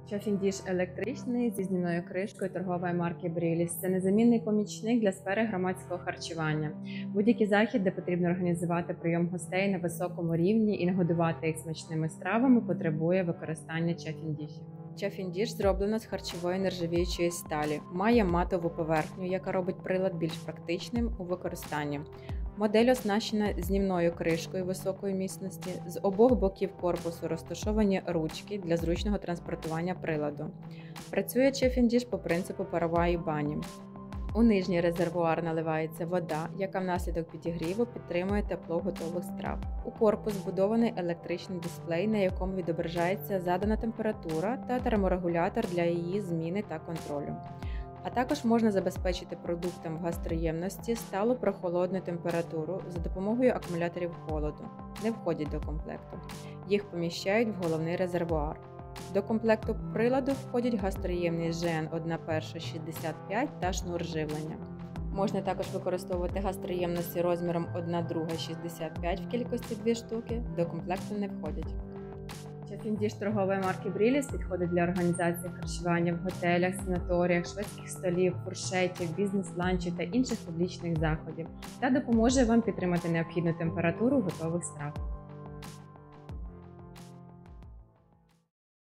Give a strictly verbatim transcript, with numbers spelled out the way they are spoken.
Чофіндіш електричний зі знімною кришкою торгової марки Бріліс. Це незамінний помічник для сфери громадського харчування. Будь-який захід, де потрібно організувати прийом гостей на високому рівні і нагодувати їх смачними стравами, потребує використання чофіндішів. Чофіндіш зроблено з харчової нержавіючої сталі, має матову поверхню, яка робить прилад більш практичним у використанні. Модель оснащена знімною кришкою високої міцності, з обох боків корпусу розташовані ручки для зручного транспортування приладу. Працює чофіндіш по принципу парової бані. У нижній резервуар наливається вода, яка внаслідок підігріву підтримує тепло готових страв. У корпус вбудований електричний дисплей, на якому відображається задана температура та терморегулятор для її зміни та контролю. А також можна забезпечити продуктам в гастроємності сталу прохолодну температуру за допомогою акумуляторів холоду. Не входять до комплекту. Їх поміщають в головний резервуар. До комплекту приладу входять гастроємність жі ен один перша шістдесят п'ять та шнур живлення. Можна також використовувати гастроємності розміром один друга шістдесят п'ять в кількості дві штуки, до комплекту не входять. Чофіндіш торгової марки Бріліс підходить для організації харчування в готелях, санаторіях, шведських столів, фуршетів, бізнес-ланчів та інших публічних заходів та допоможе вам підтримати необхідну температуру готових страв.